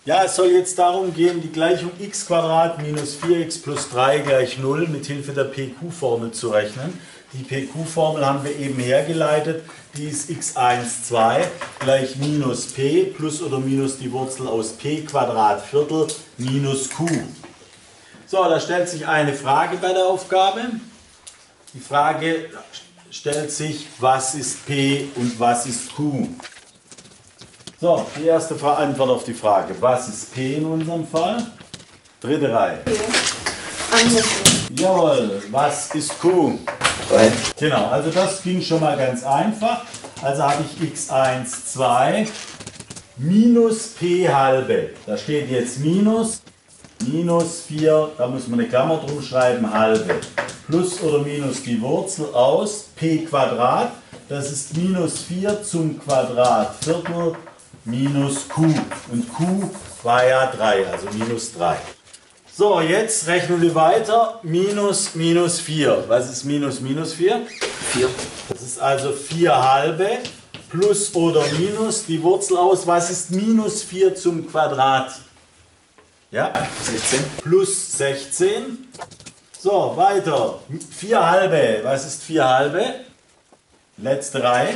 Ja, es soll jetzt darum gehen, die Gleichung x² minus 4x plus 3 gleich 0 mit Hilfe der PQ-Formel zu rechnen. Die PQ-Formel haben wir eben hergeleitet, die ist x1,2 gleich minus p plus oder minus die Wurzel aus p² Viertel minus q. So, da stellt sich eine Frage bei der Aufgabe. Die Frage stellt sich, was ist p und was ist q? So, die erste Antwort auf die Frage. Was ist P in unserem Fall? Dritte Reihe. Jawohl, was ist Q? Genau, also das ging schon mal ganz einfach. Also habe ich x1,2 minus p halbe. Da steht jetzt minus 4, da muss man eine Klammer drum schreiben, halbe. Plus oder minus die Wurzel aus p², das ist minus 4 zum Quadrat Viertel minus q. Und q war ja 3, also minus 3. So, jetzt rechnen wir weiter. Minus 4. Was ist minus 4? 4. Das ist also 4 halbe plus oder minus die Wurzel aus. Was ist minus 4 zum Quadrat? Ja? 16. Plus 16. So, weiter. 4 halbe. Was ist 4 halbe? Letzte Reihe.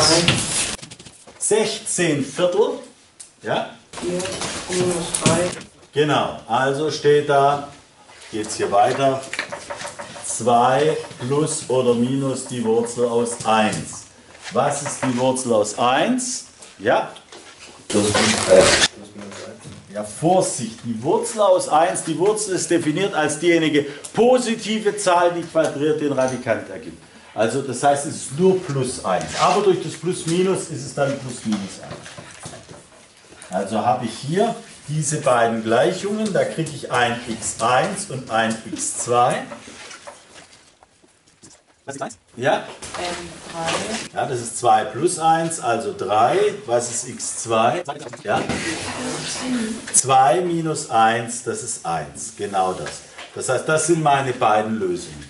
16 Viertel. Ja? 4 minus 3. Genau, also steht da, geht es hier weiter, 2 plus oder minus die Wurzel aus 1. Was ist die Wurzel aus 1? Ja? Ja, Vorsicht, die Wurzel aus 1, die Wurzel ist definiert als diejenige positive Zahl, die quadriert den Radikant ergibt. Also das heißt, es ist nur plus 1. Aber durch das Plus Minus ist es dann plus minus 1. Also habe ich hier diese beiden Gleichungen, da kriege ich ein x1 und ein x2. Was ist 1? Ja? 3. Ja, das ist 2 plus 1, also 3. Was ist x2? Ja? 2 minus 1, das ist 1. Genau das. Das heißt, das sind meine beiden Lösungen.